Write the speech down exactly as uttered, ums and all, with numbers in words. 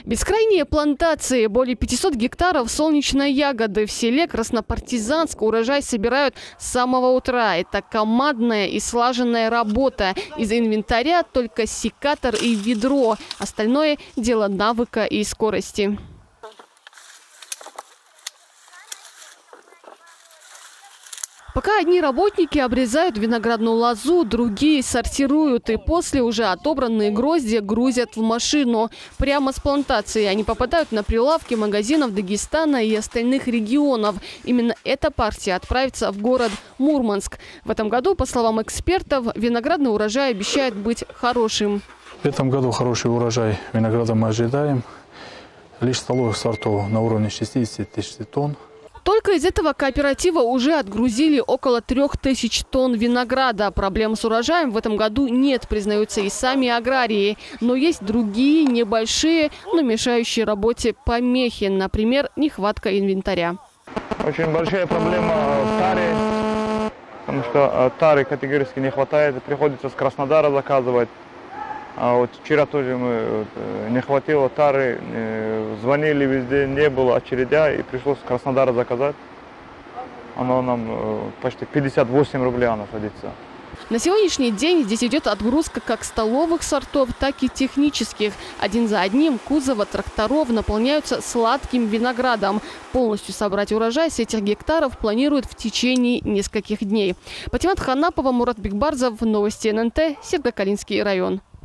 Бескрайние плантации, более пятисот гектаров солнечной ягоды. В селе Краснопартизанск урожай собирают с самого утра. Это командная и слаженная работа. Из инвентаря только секатор и ведро. Остальное – дело навыка и скорости. Пока одни работники обрезают виноградную лозу, другие сортируют. И после уже отобранные гроздья грузят в машину. Прямо с плантации они попадают на прилавки магазинов Дагестана и остальных регионов. Именно эта партия отправится в город Мурманск. В этом году, по словам экспертов, виноградный урожай обещает быть хорошим. В этом году хороший урожай винограда мы ожидаем. Лишь столовых сортов на уровне шестидесяти тысяч тонн. Только из этого кооператива уже отгрузили около трех тысяч тонн винограда. Проблем с урожаем в этом году нет, признаются и сами аграрии. Но есть другие, небольшие, но мешающие работе помехи. Например, нехватка инвентаря. Очень большая проблема тари, потому что тары категорически не хватает. Приходится с Краснодара заказывать. А вот вчера тоже мы, не хватило тары, звонили везде, не было очередя, и пришлось с Краснодара заказать. Оно нам почти пятьдесят восемь рублей она садится. На сегодняшний день здесь идет отгрузка как столовых сортов, так и технических. Один за одним кузовы тракторов наполняются сладким виноградом. Полностью собрать урожай с этих гектаров планируют в течение нескольких дней. Патимат Ханапова, Мурат Бекбарзов, новости эн эн тэ, Сергокалинский район.